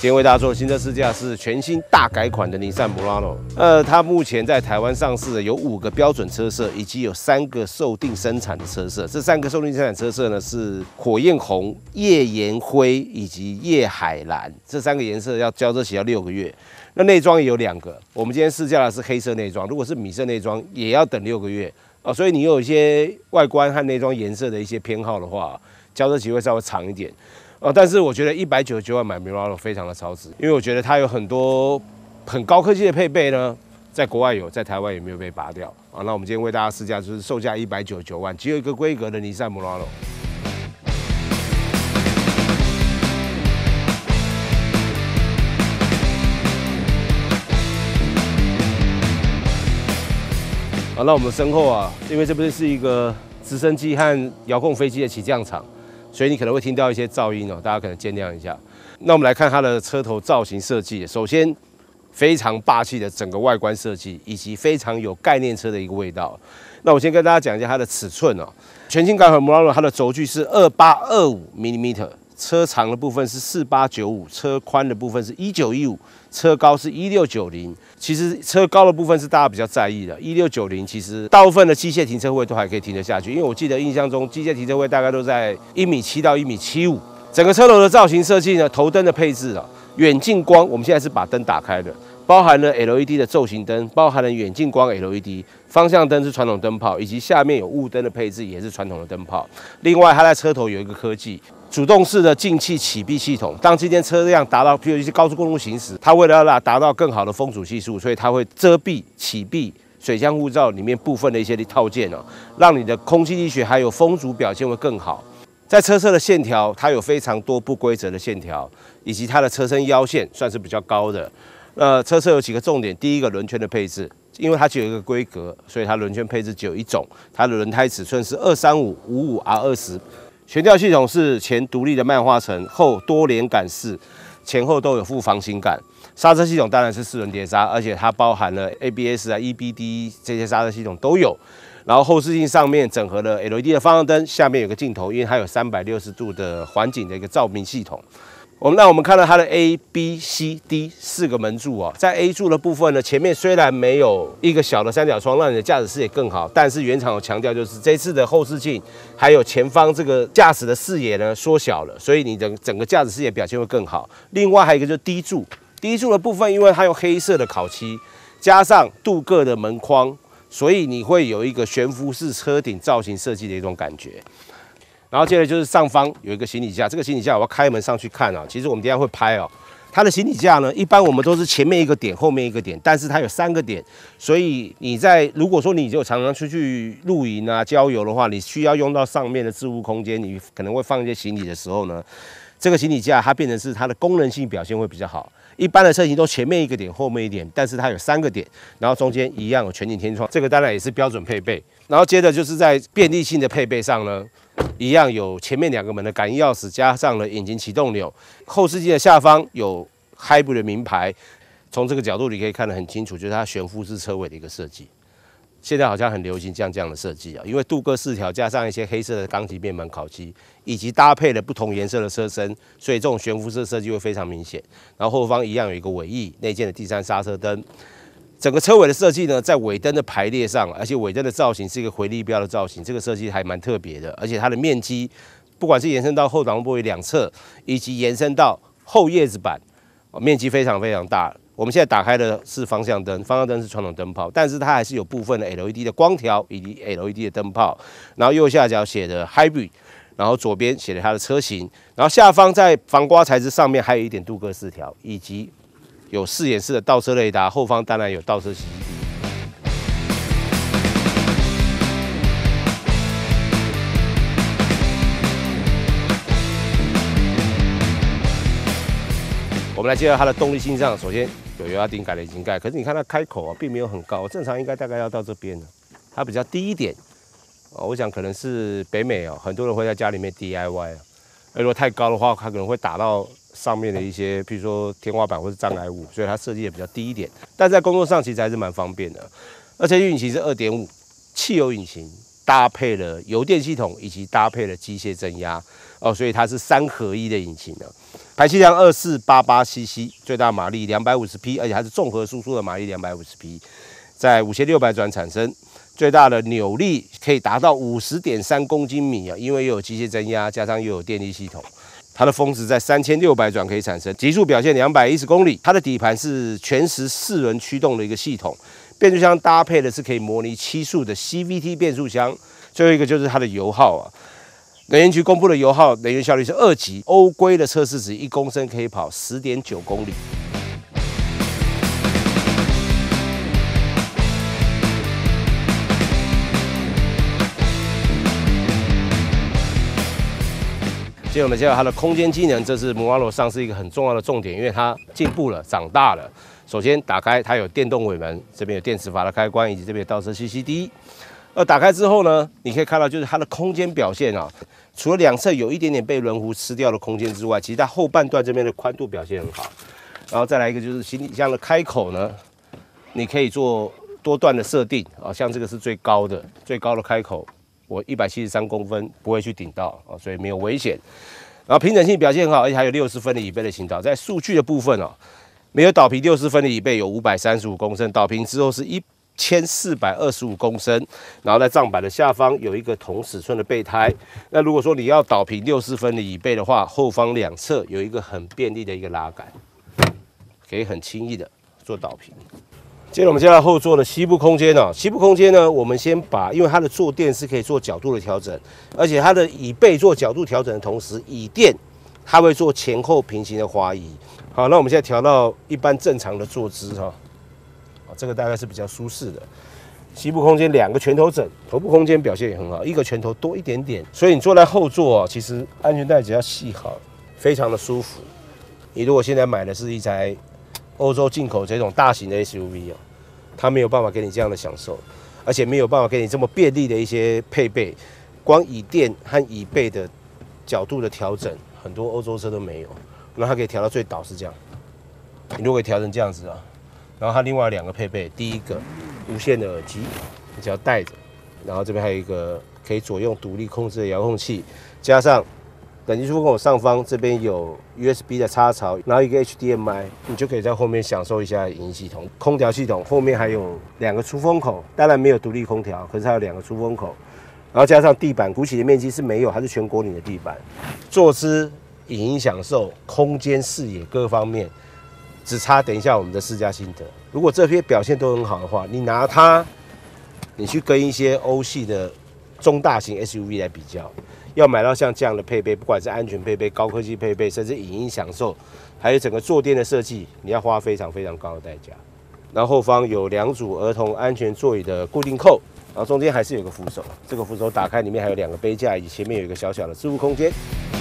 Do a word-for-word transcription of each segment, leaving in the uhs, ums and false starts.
今天为大家做的新车试驾是全新大改款的尼桑 Murano。呃，它目前在台湾上市的有五个标准车色，以及有三个受定生产的车色。这三个受定生产车色呢是火焰红、夜岩灰以及夜海蓝，这三个颜色要交车期要六个月。那内装也有两个，我们今天试驾的是黑色内装，如果是米色内装也要等六个月哦。所以你有一些外观和内装颜色的一些偏好的话，交车期会稍微长一点。 哦，但是我觉得一百九十九万买 Murano 非常的超值，因为我觉得它有很多很高科技的配备呢，在国外有，在台湾也没有被拔掉啊。那我们今天为大家试驾就是售价一百九十九万，只有一个规格的尼桑 Murano。好，那我们身后啊，因为这边是一个直升机和遥控飞机的起降场。 所以你可能会听到一些噪音哦，大家可能见谅一下。那我们来看它的车头造型设计，首先非常霸气的整个外观设计，以及非常有概念车的一个味道。那我先跟大家讲一下它的尺寸哦，全新改款 Murano 它的轴距是二八二五 mm， 车长的部分是四八九五，车宽的部分是一九一五，车高是一六九零。 其实车高的部分是大家比较在意的，一六九零其实大部分的机械停车位都还可以停得下去，因为我记得印象中机械停车位大概都在一米七到一米七五。整个车头的造型设计呢，头灯的配置啊，远近光，我们现在是把灯打开的，包含了 L E D 的昼行灯，包含了远近光 L E D， 方向灯是传统灯泡，以及下面有雾灯的配置也是传统的灯泡。另外，它在车头有一个科技。 主动式的进气启闭系统，当今天车辆达到，比如一些高速公路行驶，它为了要达到更好的风阻系数，所以它会遮蔽、启闭水箱护罩里面部分的一些套件哦，让你的空气力学还有风阻表现会更好。在车侧的线条，它有非常多不规则的线条，以及它的车身腰线算是比较高的。呃，车侧有几个重点，第一个轮圈的配置，因为它只有一个规格，所以它轮圈配置只有一种，它的轮胎尺寸是二三五五五 R 二十。 悬吊系统是前独立的曼花臣，后多连杆式，前后都有附防倾杆。刹车系统当然是四轮碟刹，而且它包含了 A B S 啊、E B D 这些刹车系统都有。然后后视镜上面整合了 L E D 的方向灯，下面有个镜头，因为它有三百六十度的环景的一个照明系统。 我们那我们看到它的 A、B、C、D 四个门柱哦，在 A 柱的部分呢，前面虽然没有一个小的三角窗，让你的驾驶视野更好，但是原厂有强调，就是这次的后视镜还有前方这个驾驶的视野呢缩小了，所以你的整个驾驶视野表现会更好。另外还有一个就是 D 柱 ，D 柱的部分，因为它用黑色的烤漆，加上镀铬的门框，所以你会有一个悬浮式车顶造型设计的一种感觉。 然后接着就是上方有一个行李架，这个行李架我要开门上去看啊。其实我们等一下会拍哦。它的行李架呢，一般我们都是前面一个点，后面一个点，但是它有三个点，所以你在如果说你就常常出去露营啊、郊游的话，你需要用到上面的置物空间，你可能会放一些行李的时候呢，这个行李架它变成是它的功能性表现会比较好。 一般的车型都前面一个点，后面一点，但是它有三个点，然后中间一样有全景天窗，这个当然也是标准配备。然后接着就是在便利性的配备上呢，一样有前面两个门的感应钥匙，加上了引擎启动钮。后视镜的下方有 Hybrid 的名牌，从这个角度你可以看得很清楚，就是它悬浮式车尾的一个设计。 现在好像很流行这样这样的设计啊，因为镀铬饰条加上一些黑色的钢级面板烤漆，以及搭配了不同颜色的车身，所以这种悬浮式设计会非常明显。然后后方一样有一个尾翼，内建的第三刹车灯。整个车尾的设计呢，在尾灯的排列上，而且尾灯的造型是一个回力标的造型，这个设计还蛮特别的。而且它的面积，不管是延伸到后挡玻璃两侧，以及延伸到后叶子板，面积非常非常大。 我们现在打开的是方向灯，方向灯是传统灯泡，但是它还是有部分的 L E D 的光条以及 L E D 的灯泡。然后右下角写的 Hybrid， 然后左边写了它的车型，然后下方在防刮材质上面还有一点镀铬饰条，以及有四眼式的倒车雷达，后方当然有倒车洗衣机。 我们来介绍它的动力性上，首先有油压顶改了引擎盖，可是你看它开口啊，并没有很高，正常应该大概要到这边的，它比较低一点。哦，我想可能是北美哦，很多人会在家里面 D I Y 啊，如果太高的话，它可能会打到上面的一些，譬如说天花板或是障碍物，所以它设计也比较低一点。但在工作上其实还是蛮方便的，而且引擎是 二点五 汽油引擎， 搭配了油电系统以及搭配了机械增压哦，所以它是三合一的引擎呢。排气量二四八八 C C， 最大马力两百五十匹，而且它是综合输出的马力两百五十匹，在五千六百转产生，最大的扭力可以达到五十点三公斤米啊，因为又有机械增压，加上又有电力系统。它的峰值在三千六百转可以产生，极速表现两百一十公里。它的底盘是全时四轮驱动的一个系统，变速箱搭配的是可以模拟七速的 C V T 变速箱。最后一个就是它的油耗啊。能源局公布的油耗能源效率是二级，欧规的测试值一公升可以跑 十点九公里。接着我们介绍它的空间机能，这是 Murano 上市一个很重要的重点，因为它进步了，长大了。首先打开，它有电动尾门，这边有电磁阀的开关，以及这边有倒车 C C D。而打开之后呢，你可以看到就是它的空间表现啊，除了两侧有一点点被轮毂吃掉的空间之外，其实它后半段这边的宽度表现很好。然后再来一个就是行李箱的开口呢，你可以做多段的设定啊，像这个是最高的，最高的开口，我一百七十三公分不会去顶到啊，所以没有危险。然后平整性表现很好，而且还有六十分的椅背的行导。在数据的部分哦，没有倒平六十分的椅背有五百三十五公升，倒平之后是一千四百二十五公升，然后在帐板的下方有一个同尺寸的备胎。那如果说你要倒平六十分的椅背的话，后方两侧有一个很便利的一个拉杆，可以很轻易的做倒平。接着我们介绍后座的膝部空间哦，膝部空间呢，我们先把，因为它的坐垫是可以做角度的调整，而且它的椅背做角度调整的同时，椅垫它会做前后平行的滑移。好，那我们现在调到一般正常的坐姿哈。这个大概是比较舒适的，膝部空间两个拳头枕，头部空间表现也很好，一个拳头多一点点，所以你坐在后座哦，其实安全带只要系好，非常的舒服。你如果现在买的是一台欧洲进口这种大型的 S U V 哦，它没有办法给你这样的享受，而且没有办法给你这么便利的一些配备，光椅垫和椅背的角度的调整，很多欧洲车都没有，那它可以调到最导是这样，你如果可以调成这样子啊。然后它另外两个配备，第一个无线的耳机，你只要带着，然后这边还有一个可以左右独立控制的遥控器，加上冷气出风口上方这边有 U S B 的插槽，然后一个 H D M I， 你就可以在后面享受一下影音系统。空调系统后面还有两个出风口，当然没有独立空调，可是它有两个出风口，然后加上地板鼓起的面积是没有，它是全果岭的地板，坐姿、影音享受、空间视野各方面。只差等一下我们的试驾心得。如果这些表现都很好的话，你拿它，你去跟一些欧系的中大型 S U V 来比较，要买到像这样的配备，不管是安全配备、高科技配备，甚至影音享受，还有整个坐垫的设计，你要花非常非常高的代价。然后后方有两组儿童安全座椅的固定扣，然后中间还是有个扶手，这个扶手打开里面还有两个杯架，以及前面有一个小小的置物空间。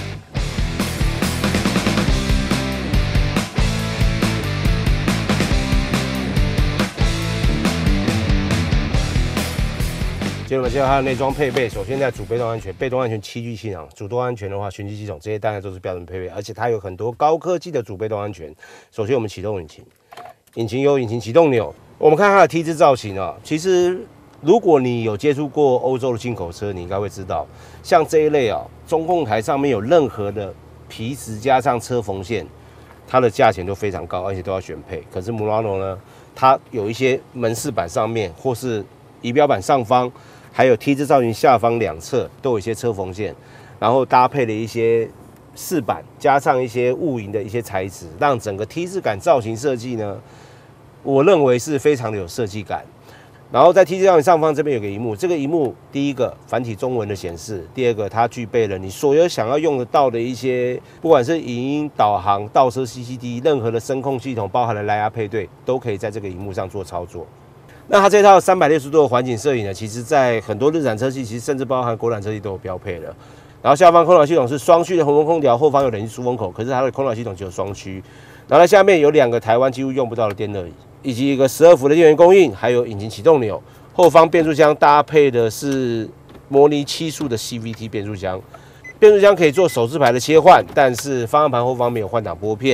接着我们介绍它的内装配备，首先在主被动安全、被动安全七具系统，主动安全的话，循迹系统这些当然都是标准配备，而且它有很多高科技的主被动安全。首先我们启动引擎，引擎有引擎启动钮，我们看它的 T 字造型啊，其实如果你有接触过欧洲的进口车，你应该会知道，像这一类啊，中控台上面有任何的皮质加上车缝线，它的价钱都非常高，而且都要选配。可是 Murano 呢，它有一些门饰板上面或是仪表板上方。还有 T 字造型下方两侧都有一些车缝线，然后搭配了一些饰板，加上一些雾银的一些材质，让整个 T 字感造型设计呢，我认为是非常的有设计感。然后在 T 字造型上方这边有个萤幕，这个萤幕第一个繁体中文的显示，第二个它具备了你所有想要用得到的一些，不管是影音、导航、倒车 C C D， 任何的声控系统，包含了蓝牙配对，都可以在这个萤幕上做操作。那它这套三百六十度的环景摄影呢，其实在很多日产车系，其实甚至包含国产车系都有标配了。然后下方空调系统是双区的恒温空调，后方有冷气出风口，可是它的空调系统只有双区。然后在下面有两个台湾几乎用不到的电热椅，以及一个十二伏的电源供应，还有引擎启动钮。后方变速箱搭配的是模拟七速的 C V T 变速箱，变速箱可以做手自排的切换，但是方向盘后方没有换挡拨片。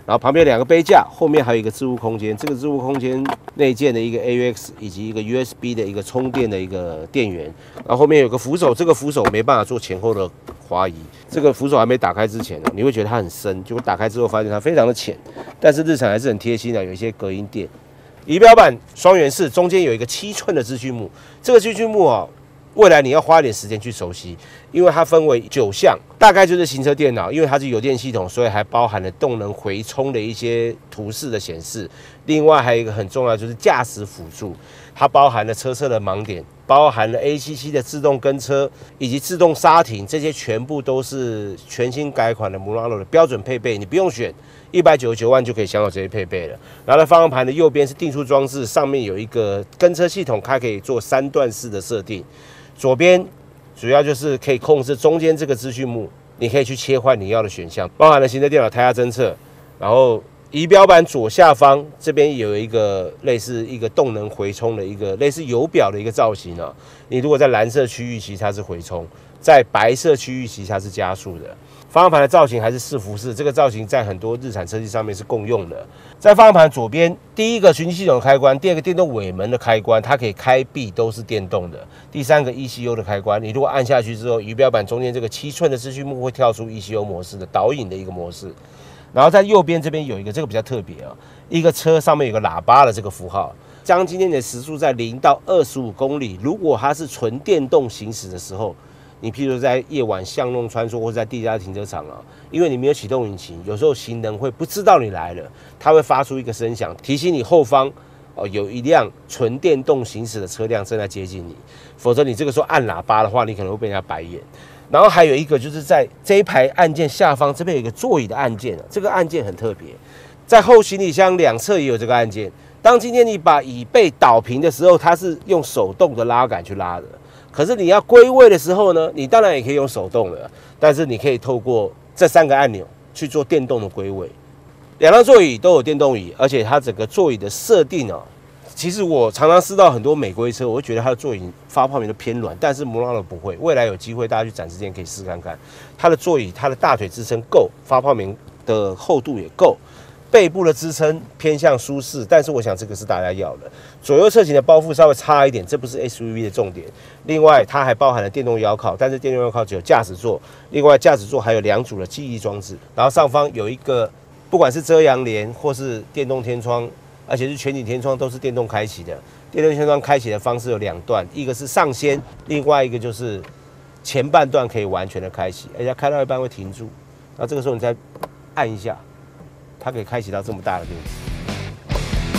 然后旁边有两个杯架，后面还有一个置物空间。这个置物空间内建的一个 A U X 以及一个 U S B 的一个充电的一个电源。然后后面有个扶手，这个扶手没办法做前后的滑移。这个扶手还没打开之前呢，你会觉得它很深，结果打开之后发现它非常的浅。但是日产还是很贴心的，有一些隔音垫。仪表板双圆式，中间有一个七寸的资讯幕。这个资讯幕啊，未来你要花一点时间去熟悉，因为它分为九项，大概就是行车电脑，因为它是油电系统，所以还包含了动能回充的一些图示的显示。另外还有一个很重要，就是驾驶辅助，它包含了车侧的盲点，包含了 A C C 的自动跟车以及自动刹停，这些全部都是全新改款的 Murano 的标准配备，你不用选。一百九十九万就可以享有这些配备了。然后在方向盘的右边是定速装置，上面有一个跟车系统，它可以做三段式的设定。左边主要就是可以控制中间这个资讯幕，你可以去切换你要的选项，包含了行车电脑胎压侦测。然后仪表板左下方这边有一个类似一个动能回充的一个类似油表的一个造型啊。你如果在蓝色区域，其实它是回充；在白色区域，其实它是加速的。方向盘的造型还是四辐式，这个造型在很多日产车系上面是共用的。在方向盘左边，第一个循迹系统的开关，第二个电动尾门的开关，它可以开闭都是电动的。第三个 E C U 的开关，你如果按下去之后，仪表板中间这个七寸的资讯幕会跳出 E C U 模式的导引的一个模式。然后在右边这边有一个，这个比较特别啊，一个车上面有个喇叭的这个符号。将今天的时速在零到二十五公里，如果它是纯电动行驶的时候，你譬如在夜晚巷弄穿梭，或者在地下停车场啊，因为你没有启动引擎，有时候行人会不知道你来了，它会发出一个声响，提醒你后方哦有一辆纯电动行驶的车辆正在接近你，否则你这个时候按喇叭的话，你可能会被人家白眼。然后还有一个就是在这一排按键下方这边有一个座椅的按键，这个按键很特别，在后行李箱两侧也有这个按键。当今天你把椅背倒平的时候，它是用手动的拉杆去拉的。可是你要归位的时候呢，你当然也可以用手动的，但是你可以透过这三个按钮去做电动的归位。两辆座椅都有电动椅，而且它整个座椅的设定啊，其实我常常试到很多美规车，我会觉得它的座椅发泡棉都偏软，但是 Murano 不会。未来有机会大家去展示店可以试看看，它的座椅它的大腿支撑够，发泡棉的厚度也够。背部的支撑偏向舒适，但是我想这个是大家要的。左右侧倾的包覆稍微差一点，这不是 S U V 的重点。另外，它还包含了电动腰靠，但是电动腰靠只有驾驶座。另外，驾驶座还有两组的记忆装置，然后上方有一个，不管是遮阳帘或是电动天窗，而且是全景天窗，都是电动开启的。电动天窗开启的方式有两段，一个是上掀，另外一个就是前半段可以完全的开启，而且开到一半会停住，那这个时候你再按一下。它可以开启到这么大的电池。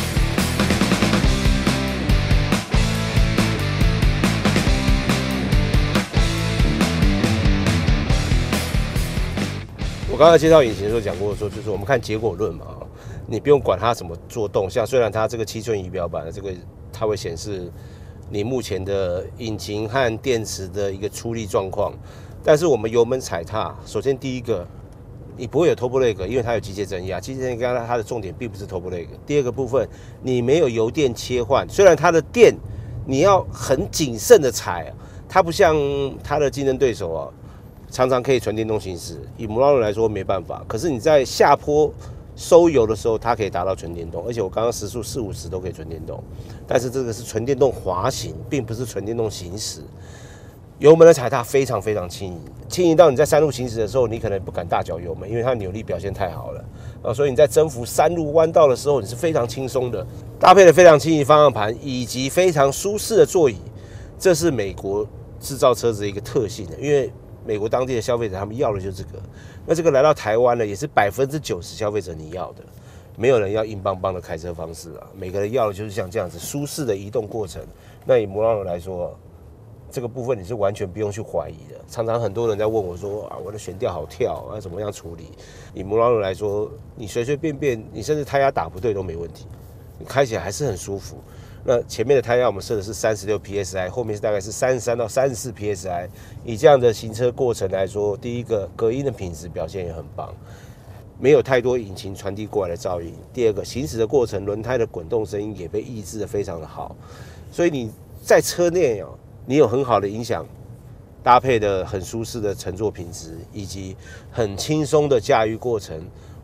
我刚才介绍引擎的时候讲过，说就是我们看结果论嘛，你不用管它怎么做动向。虽然它这个七寸仪表板的这个，它会显示你目前的引擎和电池的一个出力状况，但是我们油门踩踏，首先第一个。你不会有 turbo lag， 因为它有机械增压。机械增压它的重点并不是 turbo lag。第二个部分，你没有油电切换，虽然它的电你要很谨慎的踩，它不像它的竞争对手啊，常常可以纯电动行驶。以 Murano 来说没办法，可是你在下坡收油的时候，它可以达到纯电动，而且我刚刚时速四五十都可以纯电动。但是这个是纯电动滑行，并不是纯电动行驶。油门的踩踏非常非常轻盈，轻盈到你在山路行驶的时候，你可能不敢大脚油门，因为它的扭力表现太好了啊，所以你在征服山路弯道的时候，你是非常轻松的。搭配了非常轻盈方向盘以及非常舒适的座椅，这是美国制造车子的一个特性的，因为美国当地的消费者他们要的就是这个。那这个来到台湾呢，也是百分之九十消费者你要的，没有人要硬邦邦的开车方式啊，每个人要的就是像这样子舒适的移动过程。那以 Murano 来说，这个部分你是完全不用去怀疑的。常常很多人在问我说啊，我的悬吊好跳，要怎么样处理？以 Murano 来说，你随随便便，你甚至胎压打不对都没问题，你开起来还是很舒服。那前面的胎压我们设的是三十六 P S I， 后面是大概是三十三到三十四 P S I。以这样的行车过程来说，第一个隔音的品质表现也很棒，没有太多引擎传递过来的噪音。第二个，行驶的过程轮胎的滚动声音也被抑制的非常的好，所以你在车内哦。你有很好的音响，搭配的很舒适的乘坐品质，以及很轻松的驾驭过程，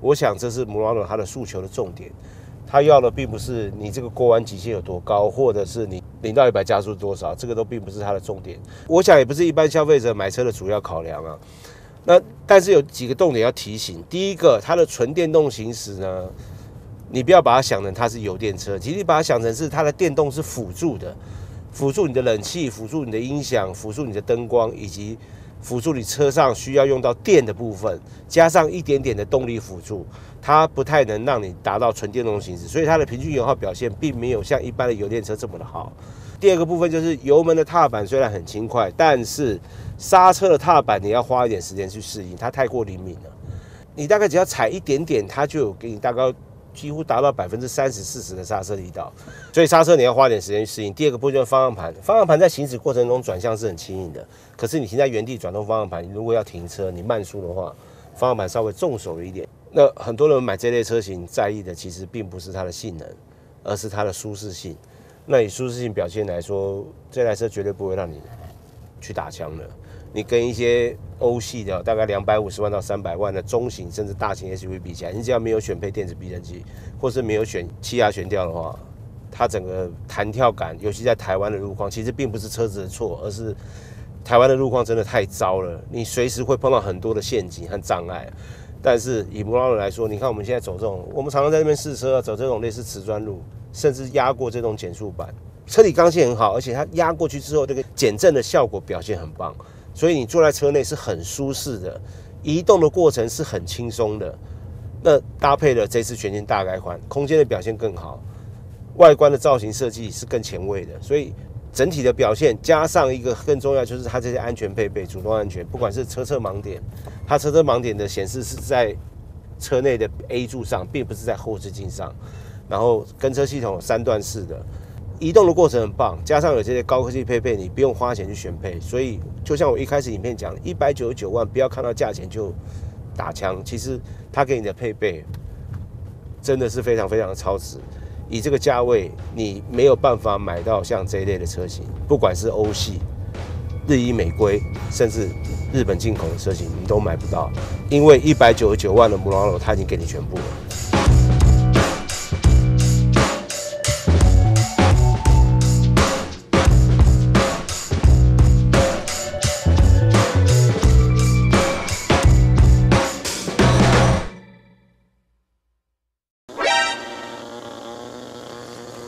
我想这是 Murano 他的诉求的重点。他要的并不是你这个过弯极限有多高，或者是你零到一百加速多少，这个都并不是他的重点。我想也不是一般消费者买车的主要考量啊。那但是有几个重点要提醒：第一个，它的纯电动行驶呢，你不要把它想成它是油电车，其实你把它想成是它的电动是辅助的，辅助你的冷气，辅助你的音响，辅助你的灯光，以及辅助你车上需要用到电的部分，加上一点点的动力辅助，它不太能让你达到纯电动行驶，所以它的平均油耗表现并没有像一般的油电车这么的好。第二个部分就是油门的踏板虽然很轻快，但是刹车的踏板你要花一点时间去适应，它太过灵敏了。你大概只要踩一点点，它就有给你大概几乎达到百分之三十、四十的刹车力道，所以刹车你要花点时间去适应。第二个部分就是方向盘，方向盘在行驶过程中转向是很轻盈的，可是你停在原地转动方向盘，你如果要停车，你慢速的话，方向盘稍微重手了一点。那很多人买这类车型在意的其实并不是它的性能，而是它的舒适性。那以舒适性表现来说，这台车绝对不会让你去打枪的。你跟一些欧系的大概两百五十万到三百万的中型甚至大型 S U V 比起来，你只要没有选配电子避震器，或是没有选气压悬吊的话，它整个弹跳感，尤其在台湾的路况，其实并不是车子的错，而是台湾的路况真的太糟了，你随时会碰到很多的陷阱和障碍。但是以Murano来说，你看我们现在走这种，我们常常在那边试车，走这种类似瓷砖路，甚至压过这种减速板，车体刚性很好，而且它压过去之后，这个减震的效果表现很棒。所以你坐在车内是很舒适的，移动的过程是很轻松的。那搭配了这次全新大改款，空间的表现更好，外观的造型设计是更前卫的。所以整体的表现加上一个更重要，就是它这些安全配备，主动安全，不管是车侧盲点，它车侧盲点的显示是在车内的 A 柱上，并不是在后视镜上。然后跟车系统有三段式的。移动的过程很棒，加上有这些高科技配备，你不用花钱去选配，所以就像我一开始影片讲，一百九十九万，不要看到价钱就打枪，其实它给你的配备真的是非常非常的超值。以这个价位，你没有办法买到像这一类的车型，不管是欧系、日裔美规，甚至日本进口的车型，你都买不到，因为一百九十九万的 Murano 它已经给你全部了。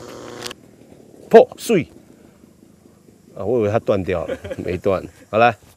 破碎啊！我以为它断掉了，没断。好来。